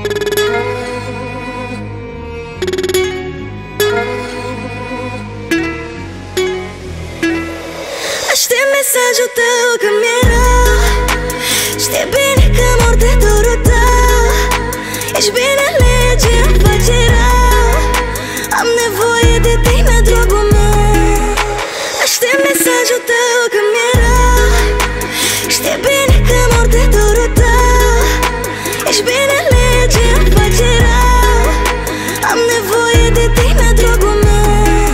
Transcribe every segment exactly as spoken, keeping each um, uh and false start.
Aștept mesajul tău că mi-e rău. Știi bine că mor de dorul tău. Ești bine, lege, îmi face rău. Am nevoie de tine, dragul meu. Aștept mesajul tău că mi-e rău. Știi bine că mor de dorul tău. Ești bine, lege, îmi face rău. Am nevoie de tine, dragul meu.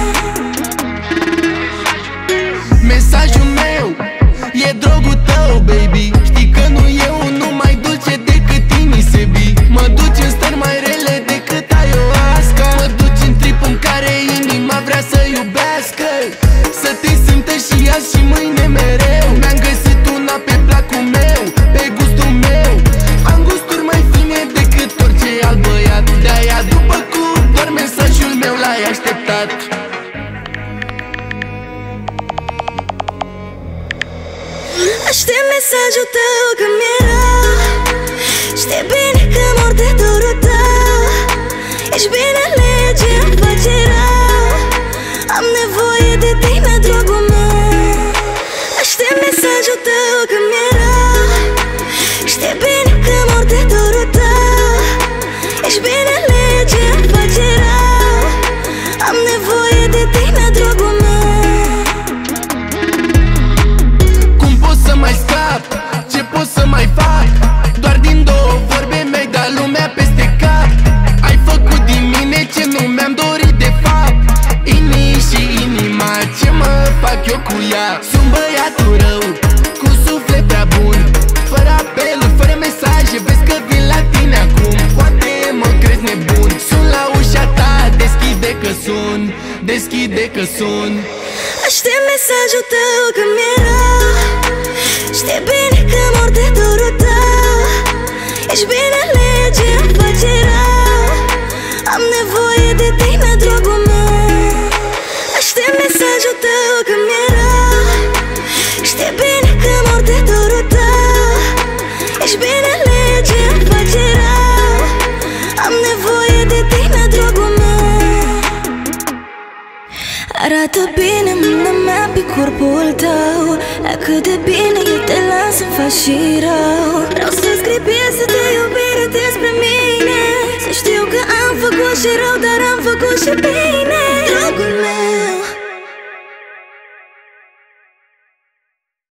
Mesajul meu e drogul tău, baby. Știi că nu e unul mai dulce decât Inisebi. Mă duci în stări mai rele decât ayahuasca. Mă duci în trip în care inima vrea să iubească, să te simtă și azi și mâine mereu. Mi-am găsit una pe placul meu, pe gustul meu. Am gusturi mai fine decât orice alt băiat. De-aia după cum doar mesajul meu l-ai așteptat. Aștept mesajul tău că mi-e rău. Știi bine că mor de dorul tău. Ești bine, lege, îmi face rău. Am nevoie de tine, dragul meu. Aștept mesajul tău că mi-e rău. Știi bine că mor de dorul tău. Ești bine, lege, îmi face rău. Am nevoie de tine, dragul meu. Să mai scap, ce pot să mai fac? Doar din două vorbe mi-ai dat lumea peste cap. Ai făcut din mine ce nu mi-am dorit de fapt. Ini și inima, ce mă fac eu cu ea? Sunt băiatul rău, cu suflet prea bun. Fără apeluri, fără mesaje, vezi că vin la tine acum. Poate mă crezi nebun. Sunt la ușa ta, deschide că sun, deschide că sun. Aștept mesajul tău că mi-e rău. Știi bine că mor de dorul tău. Ești bine, lege, îmi face rău. Am nevoie de tine, dragul meu. Aștept mesajul tău că mi-e rău. Știi bine că mor de dorul tău. Ești bine, lege, îmi face rău. Am nevoie de tine, dragul meu. Arată bine mâna mea pe corpul tău. La cât de bine eu te las să-mi faci și rău. Vreau să scrii piese de iubire despre mine. Să știu că am făcut și rău, dar am făcut și bine, dragul meu.